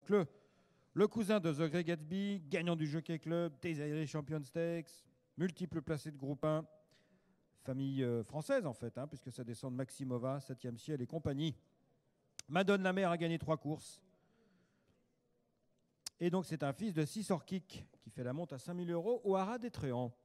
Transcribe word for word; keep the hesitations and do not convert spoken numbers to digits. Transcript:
le, le cousin de The Great Gatsby, gagnant du Jockey Club, des Irish Champion Stakes, multiple placé de groupe un, famille euh, française en fait, hein, puisque ça descend de Maximova, septième ciel et compagnie. Madone la mère a gagné trois courses. Et donc c'est un fils de Sisorkik qui fait la monte à cinq mille euros au Haras des Tréants.